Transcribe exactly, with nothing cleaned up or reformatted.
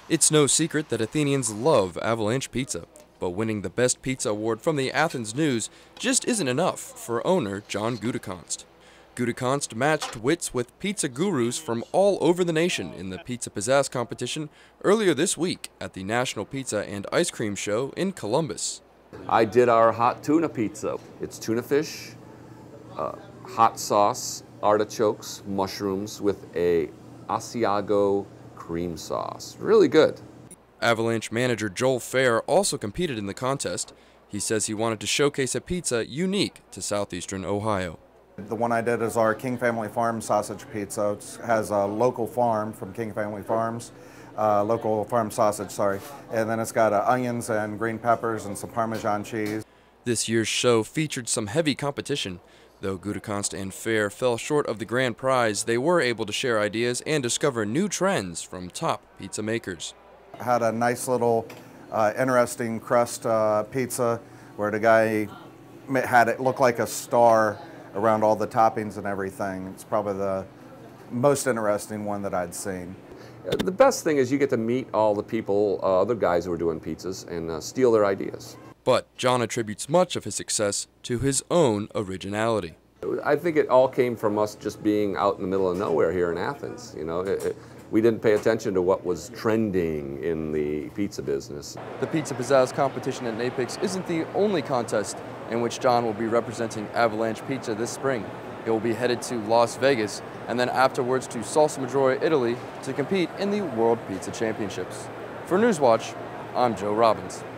It's no secret that Athenians love Avalanche Pizza, but winning the Best Pizza Award from the Athens News just isn't enough for owner John Gutekunst. Gutekunst matched wits with pizza gurus from all over the nation in the Pizza Pizzazz competition earlier this week at the National Pizza and Ice Cream Show in Columbus. I did our hot tuna pizza. It's tuna fish, uh, hot sauce, artichokes, mushrooms with a Asiago cream sauce. Really good. Avalanche manager Joel Fair also competed in the contest. He says he wanted to showcase a pizza unique to southeastern Ohio. The one I did is our King Family Farm sausage pizza. It has a local farm from King Family Farms, uh, local farm sausage, sorry. And then it's got uh, onions and green peppers and some Parmesan cheese. This year's show featured some heavy competition. Though Gutekunst and Fair fell short of the grand prize, they were able to share ideas and discover new trends from top pizza makers. I had a nice little uh, interesting crust uh, pizza where the guy had it look like a star around all the toppings and everything. It's probably the most interesting one that I'd seen. The best thing is you get to meet all the people, uh, other guys who are doing pizzas, and uh, steal their ideas. But John attributes much of his success to his own originality. I think it all came from us just being out in the middle of nowhere here in Athens. You know, it, it, we didn't pay attention to what was trending in the pizza business. The Pizza Pizzazz competition at NAPIX isn't the only contest in which John will be representing Avalanche Pizza this spring. He will be headed to Las Vegas and then afterwards to Salsa Maggiore, Italy to compete in the World Pizza Championships. For Newswatch, I'm Joe Robbins.